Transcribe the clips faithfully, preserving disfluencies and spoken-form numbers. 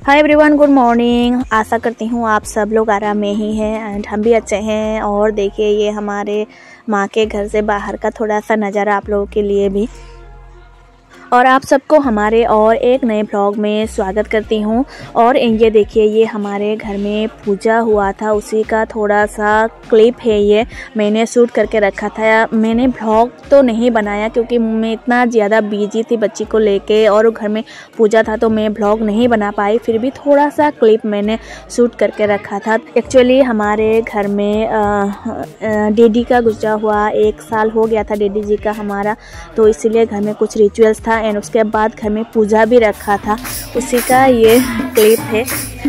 हाय everyone, good morning. आशा करती हूँ आप सब लोग आराम में ही हैं एंड हम भी अच्छे हैं। और देखिए, ये हमारे माँ के घर से बाहर का थोड़ा सा नज़ारा आप लोगों के लिए भी, और आप सबको हमारे और एक नए ब्लॉग में स्वागत करती हूँ। और ये देखिए, ये हमारे घर में पूजा हुआ था, उसी का थोड़ा सा क्लिप है। ये मैंने शूट करके रखा था। मैंने ब्लॉग तो नहीं बनाया क्योंकि मैं इतना ज़्यादा बिजी थी बच्ची को लेके, और घर में पूजा था तो मैं ब्लॉग नहीं बना पाई। फिर भी थोड़ा सा क्लिप मैंने शूट करके रखा था। एक्चुअली हमारे घर में डीडी का गुजरा हुआ एक साल हो गया था, डीडी जी का हमारा, तो इसीलिए घर में कुछ रिचुअल्स था एंड उसके बाद घर में पूजा भी रखा था, उसी का ये क्लिप है।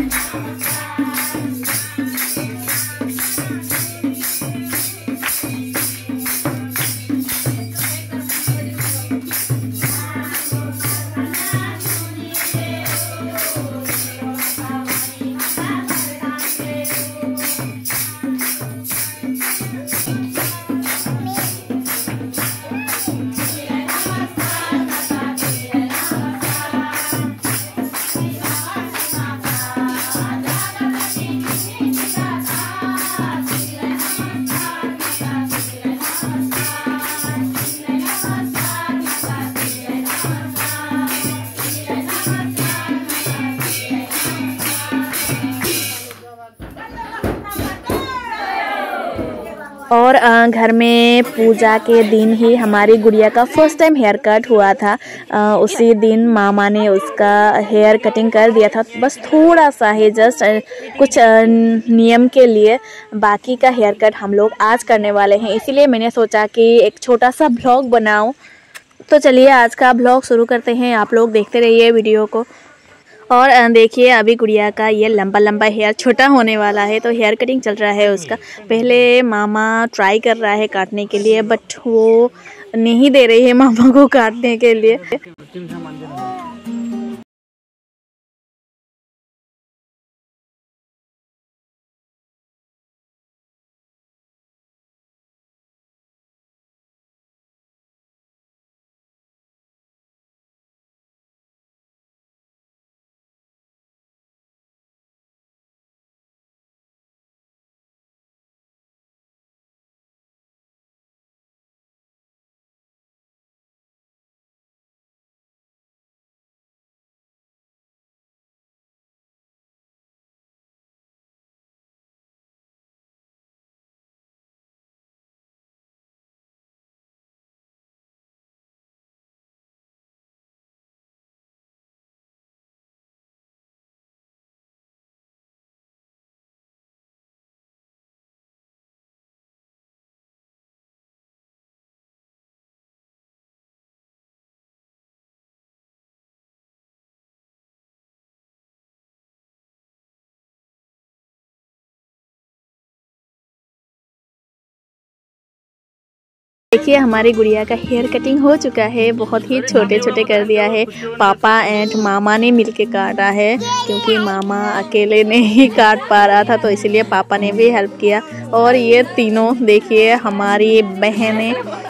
और घर में पूजा के दिन ही हमारी गुड़िया का फर्स्ट टाइम हेयर कट हुआ था। उसी दिन मामा ने उसका हेयर कटिंग कर दिया था, बस थोड़ा सा है, जस्ट कुछ नियम के लिए। बाकी का हेयर कट हम लोग आज करने वाले हैं, इसीलिए मैंने सोचा कि एक छोटा सा ब्लॉग बनाऊं। तो चलिए आज का ब्लॉग शुरू करते हैं, आप लोग देखते रहिए वीडियो को। और देखिए, अभी गुड़िया का ये लंबा लंबा हेयर छोटा होने वाला है, तो हेयर कटिंग चल रहा है उसका। पहले मामा ट्राई कर रहा है काटने के लिए, बट वो नहीं दे रही है मामा को काटने के लिए। देखिए, हमारी गुड़िया का हेयर कटिंग हो चुका है, बहुत ही छोटे छोटे कर दिया है। पापा एंड मामा ने मिलके काटा है, क्योंकि मामा अकेले नहीं काट पा रहा था, तो इसलिए पापा ने भी हेल्प किया। और ये तीनों देखिए हमारी बहनें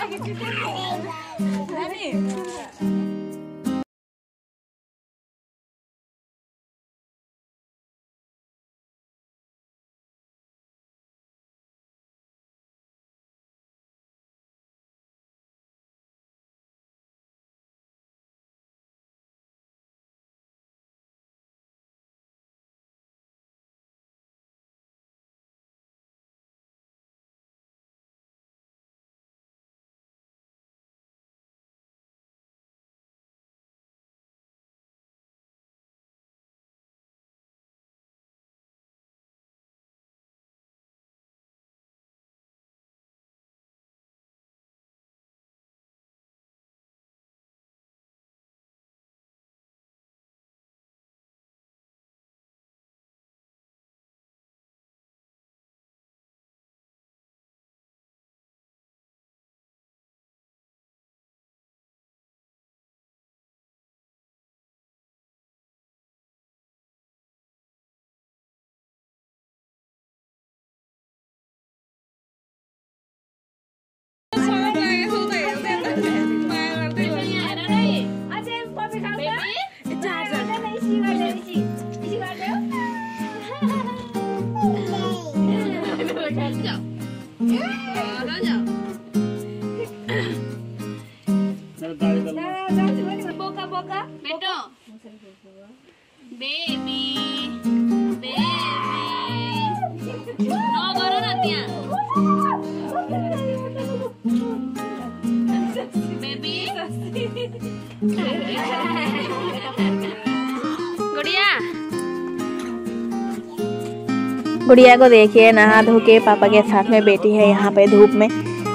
गुड़िया को देखिए नहा धो के पापा के साथ में बैठी है यहाँ पे धूप में।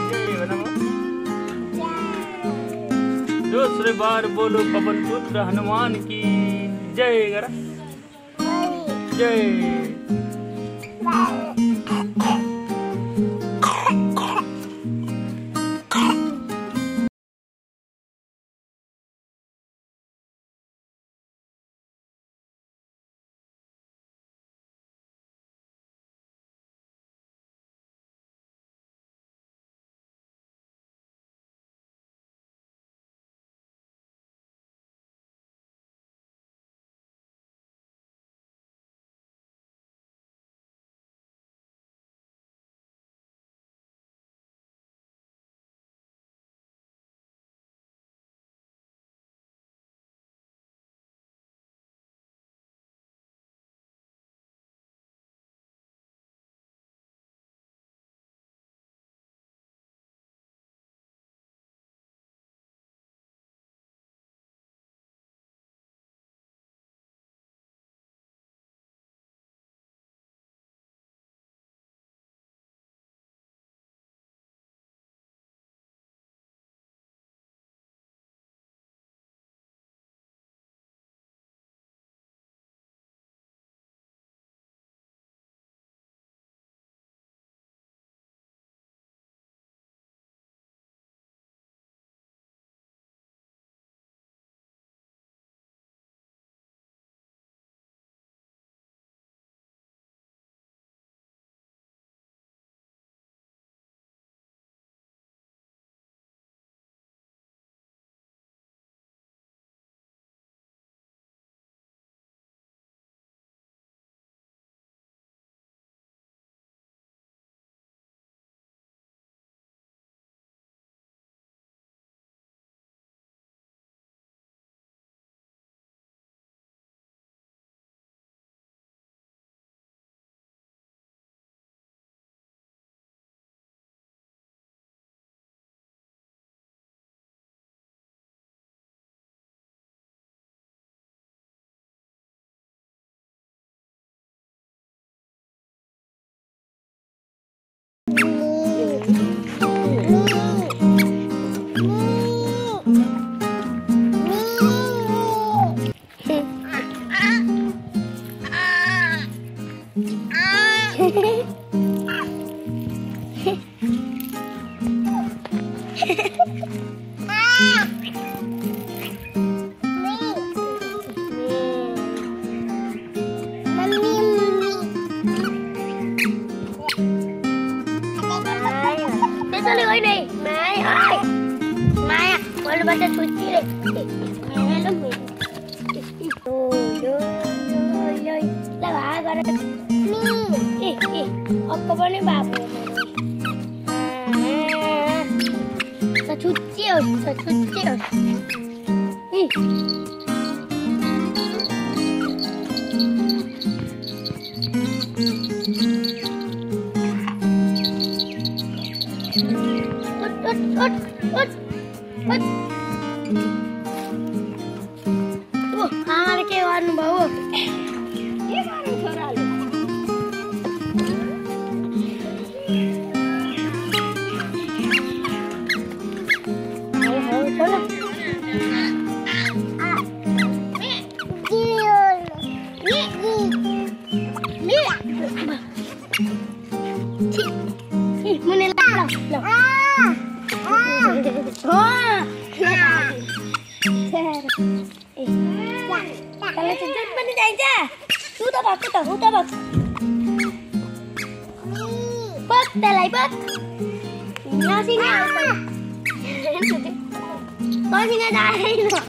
दूसरे बार बोलो पवन पुत्र हनुमान की जय करा जय। Sorry, này mày ơi, mày à, con nó bắt được chuột chi đây, mày lắm mày, ôi ôi ôi, là bà con đó, đi, đi, đi, ông có bao nhiêu bà bố mày, sao chuột chiêu, sao chuột chiêu, đi. Út, út, út. Oh, हमारे के वानु बाबू। ये वानु छोरा लो। आओ आओ चलो। आ, मी, जीवन, मी, मी, मी, मुने ला लो, लो. Kalau cecet mana aja? Sudah bak, sudah, sudah bak. Bak, dah lagi bak. Nah sini apa? Kau sini dah.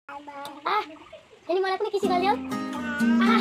Ah, ini malah aku kisi kali ya. Ah.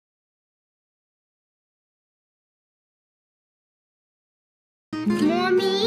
Mommy.